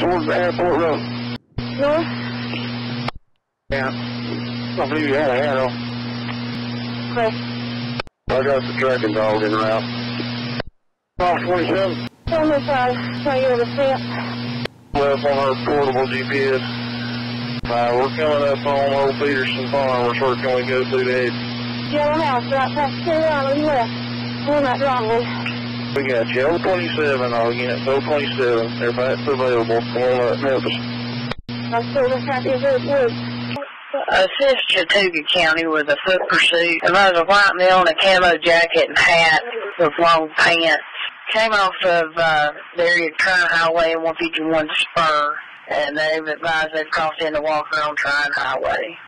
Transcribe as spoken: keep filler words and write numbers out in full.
towards the airport road. North? Yeah. I believe you had a handle. Okay. I got the tracking dog in route. Off twenty-seven. twenty-five, tell you the step. Left on our portable G P S. Uh, we're coming up on Old Peterson Farm. We're sort of going to go through the edge. Yellow house, right past the island left. On that driveway. We got you. O twenty-seven, all units. O twenty-seven. They're back available. Come on up, help us. I'm still just happy as it would. Assist Chattooga County with a foot pursuit. And there's a white male in a camo jacket and hat with long pants. Came off of uh, the area of Trine Highway and one fifty-one Spur. And they've advised they've crossed into Walker on Trine Highway.